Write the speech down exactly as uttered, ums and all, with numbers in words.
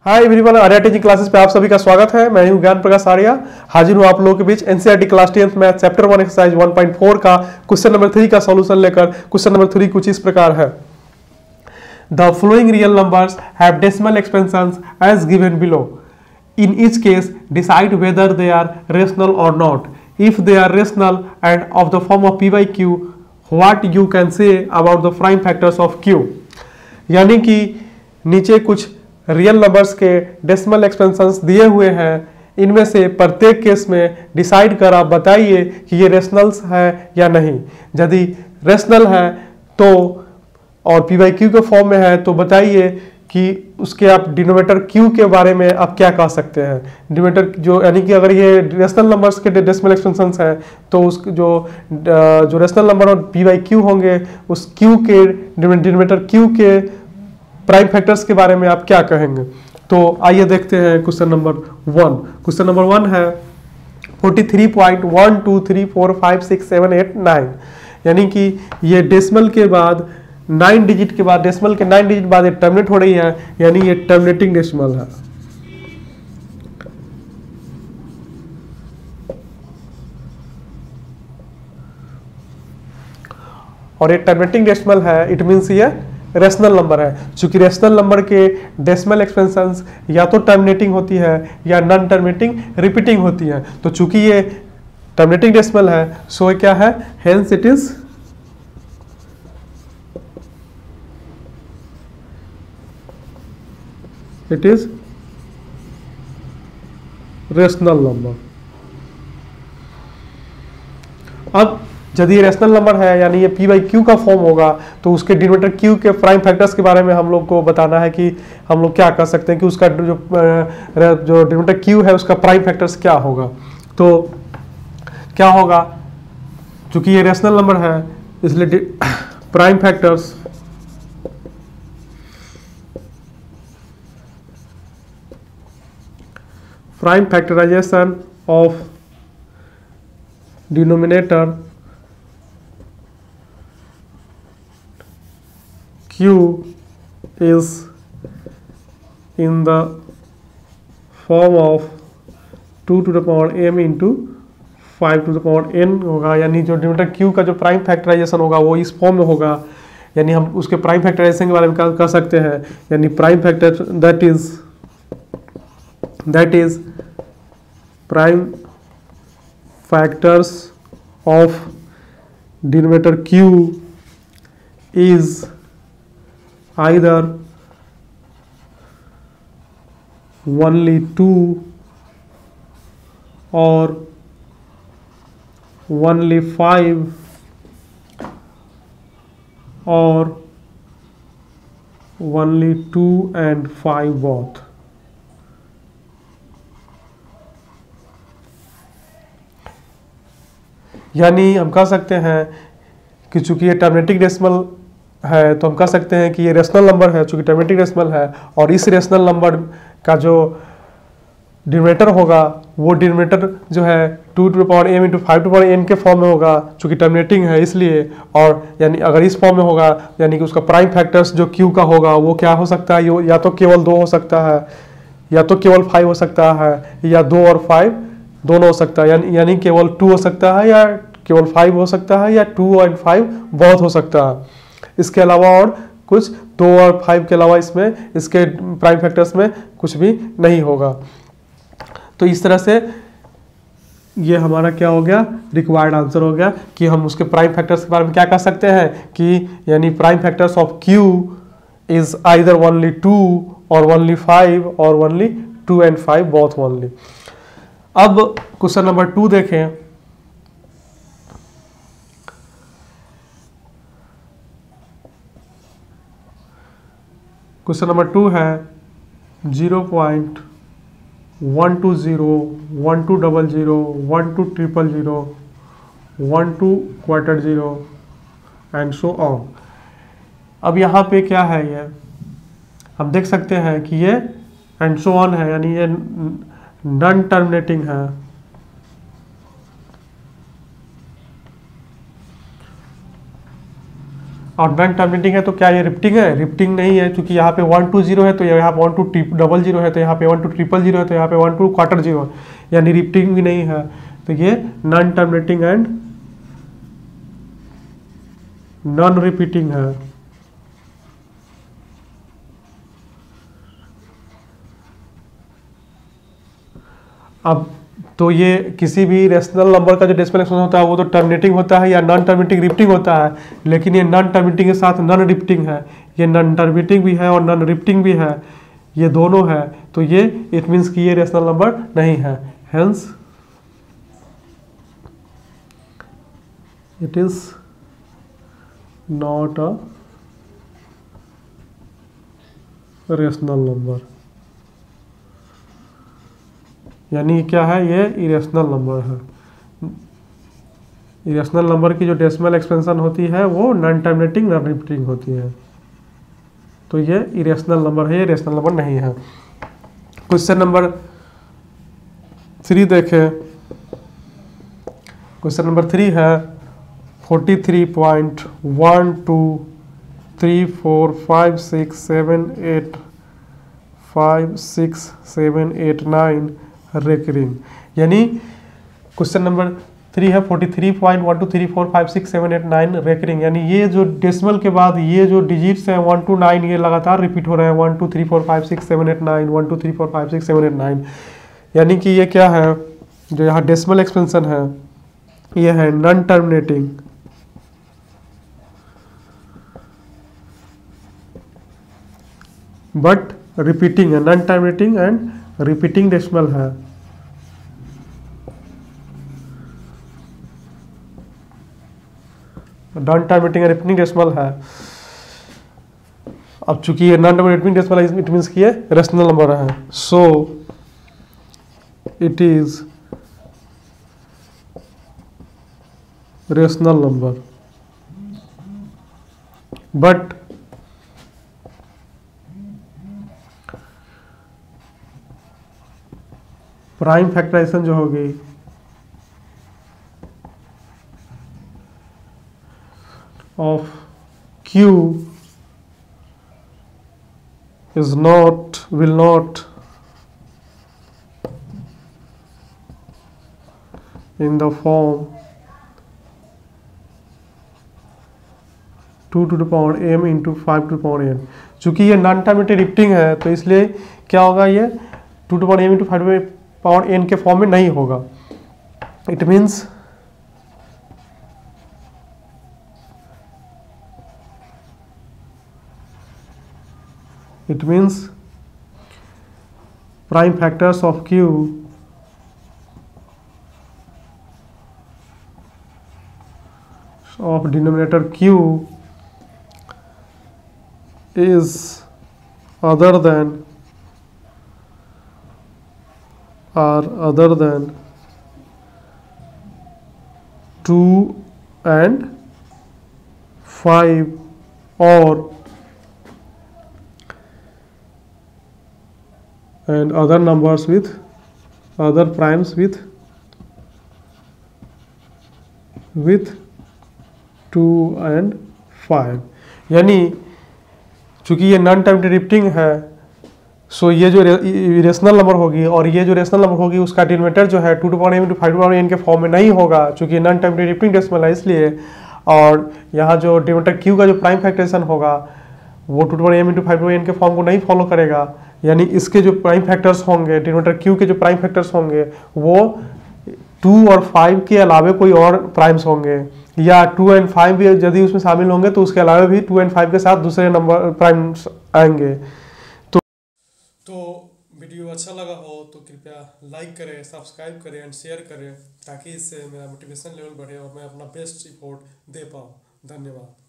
हाय everyone, Arya teaching classes पे आप सभी का स्वागत है। मैं हूं ज्ञान प्रकाश आर्या, हाजिर हूं आप लोगों के बीच NCERT class tenth math chapter one exercise one point four का क्वेश्चन नंबर थ्री का सॉल्यूशन लेकर। क्वेश्चन नंबर थ्री कुछ इस प्रकार है। The following real numbers have decimal expansions as given below. In each case decide whether they are rational or not. If they are rational and of the form of p by q, what you can say about the prime factors of Q. यानी कि नीचे कुछ real numbers के decimal expansions दिए हुए हैं, इनमें से प्रत्येक केस में डिसाइड कर आप बताइए कि ये रेशनल्स है या नहीं। यदि रेशनल है तो और पी बाई क्यू के फॉर्म में है तो बताइए कि उसके आप डिनोमिनेटर क्यू के बारे में आप क्या कह सकते हैं। डिनोमिनेटर जो यानी कि अगर ये रेशनल नंबर्स के डेसिमल एक्सपेंशंस हैं तो उस जो जो रेशनल नंबर और पी बाई क्यू होंगे उस क्यू के डिनोमिनेटर क्यू के प्राइम फैक्टर्स के बारे में आप क्या कहेंगे। तो आइए देखते हैं question number one. Question number one है forty three point one two three four five six seven eight nine, यानी कि ये डेसिमल के बाद नाइन डिजिट के बाद डेसिमल के नाइन डिजिट बाद ये टर्मिनेट हो रही है, यानी ये टर्मिनेटिंग डेसिमल है। और ये टर्मिनेटिंग डेसिमल है, इट मींस ये रेशनल नंबर है। चूंकि रेशनल नंबर के डेसिमल एक्सपेंशंस या तो टर्मिनेटिंग होती है या नॉन टर्मिनेटिंग रिपीटिंग होती है। तो चूंकि ये टर्मिनेटिंग डेसिमल है सो क्या है, hence it is it is rational number. अब यदि ये रेशनल नंबर है यानी ये पी बाई क्यू का फॉर्म होगा तो उसके डिनोमिनेटर क्यू के प्राइम फैक्टर्स के बारे में हम लोग को बताना है कि हम लोग क्या कर सकते हैं कि उसका जो जो डिनोमिनेटर क्यू है उसका प्राइम फैक्टर्स क्या होगा। तो क्या होगा, चूंकि ये रेशनल नंबर है इसलिए prime factors prime factorisation of denominator Q is in the form of two to the power m into five to the power n होगा। यानी जो डिनोमिनेटर Q का जो प्राइम फैक्टराइजेशन होगा वो इस फॉर्म में होगा। यानी हम उसके प्राइम फैक्टराइजेशन के बारे में क्या कर सकते हैं, यानी prime factor that is that is prime factors of denominator Q is either only two or only five or only two and five both। यानी हम कह सकते हैं कि चूंकि ये टर्मिनेटिंग डेसिमल है तो हम कह सकते हैं कि ये रेशनल नंबर है, चूंकि टर्मिनेटिंग डेसिमल है और इस रेशनल नंबर का जो डिनोमिनेटर होगा वो डिनोमिनेटर जो है two to the power m into five to power n के फॉर्म में होगा, चूंकि टर्मिनेटिंग है इसलिए। और यानी अगर इस फॉर्म में होगा यानी कि उसका प्राइम फैक्टर्स जो क्यू का होगा वो क्या हो सकता है, या तो केवल दो हो सकता है या तो केवल फाइव हो सकता है या दो और फाइव दोनों हो सकता है। यानी यानी केवल टू हो सकता है या केवल फाइव हो सकता है या टू एंड फाइव बहुत हो सकता है। इसके अलावा और कुछ दो और फाइव के अलावा इसमें इसके प्राइम फैक्टर्स में कुछ भी नहीं होगा। तो इस तरह से ये हमारा क्या हो गया, रिक्वायर्ड आंसर हो गया कि हम उसके प्राइम फैक्टर्स के बारे में क्या कर सकते हैं कि यानी prime factors of Q is either only two or only five or only two and five both only. अब क्वेश्चन नंबर टू देखें। क्वेश्चन नंबर टू है zero point one two zero one two double zero one two triple zero one two quarter zero and so on. अब यहाँ पे क्या है, ये हम देख सकते हैं कि ये एंड सो ऑन है, यानी ये नॉन टर्मिनेटिंग है। और नॉन टर्मिनेटिंग है तो क्या ये रिपीटिंग है? रिपीटिंग नहीं है, क्योंकि यहाँ पे वन टू जीरो है तो यहाँ पे वन टू डबल जीरो है तो यहाँ पे वन टू ट्रिपल जीरो है तो यहाँ पे वन टू क्वार्टर जीरो है, यानी रिपीटिंग भी नहीं है, तो ये non terminating and non repeating है। अब तो ये किसी भी रेशनल नंबर का जो डेसिमल एक्सपेंशन होता है वो तो टर्मिनेटिंग होता है या नॉन टर्मिनेटिंग रिपीटिंग होता है, लेकिन ये नॉन टर्मिनेटिंग के साथ नॉन रिपीटिंग है, ये नॉन टर्मिनेटिंग भी है और नॉन रिपीटिंग भी है, ये दोनों है, तो ये इट मीन्स कि ये रेशनल नंबर नहीं है, hence it is not a rational number, यानी क्या है, ये इरेशनल नंबर है। इरेशनल नंबर की जो डेसिमल एक्सपेंशन होती है वो नॉन टर्मिनेटिंग नॉन रिपीटिंग होती है, तो ये इरेशनल नंबर है, ये रेशनल नंबर नहीं है। क्वेश्चन नंबर थ्री देखें। क्वेश्चन नंबर थ्री है forty three point one two three four five six seven eight five six seven eight nine recurring, यानी क्वेश्चन नंबर थ्री है forty three point one two three four five six seven eight nine recurring, यानी ये जो decimal के बाद ये जो digits हैं वन टू नाइन ये लगातार रिपीट हो रहे हैं, one two three four five six seven eight nine one two three four five six seven eight nine, यानी कि ये क्या है, जो यहाँ डेसिमल एक्सपेंशन है ये है नॉन टर्मिनेटिंग बट रिपीटिंग है, non terminating and repeating decimal है। Non terminating and repeating decimal है। अब चूंकि ये नॉन टर्मिनेटिंग डेसिमल है, इट मींस कि ये रेशनल नंबर है, so it is rational number, but prime factorisation जो होगी of Q is not will not in the form two to the power m into five to power n। चूंकि ये non terminating repeating है तो इसलिए क्या होगा, ये two two power m into five power n के फॉर्म में नहीं होगा। It means It means prime factors of Q of denominator Q is other than are other than two and five or and other numbers with other primes with with two and five, यानी चूंकि ये non terminating repeating है, सो ये जो rational number होगी और ये जो रेशनल नंबर होगी उसका डिनोमिनेटर जो है two two power m into five to power n के फॉर्म में नहीं होगा, चूंकि नॉन टर्मिनेटिंग रिपीटिंग डेसिमल है इसलिए। और यहाँ जो डिनोमिनेटर q का जो प्राइम फैक्टराइजेशन होगा वो two two power m into five to power n के फॉर्म को नहीं फॉलो करेगा, यानी इसके जो प्राइम फैक्टर्स होंगे डिनोमिनेटर q के जो प्राइम फैक्टर्स होंगे वो टू और फाइव के अलावे कोई और प्राइम्स होंगे, या टू एंड फाइव भी यदि उसमें शामिल होंगे तो उसके अलावा भी टू एंड फाइव के साथ दूसरे नंबर प्राइम्स आएंगे। तो तो वीडियो अच्छा लगा हो तो कृपया लाइक करें, सब्सक्राइब करें एंड शेयर करें, ताकि इससे मेरा मोटिवेशन लेवल बढ़े और मैं अपना बेस्ट रिपोर्ट दे पाऊँ। धन्यवाद।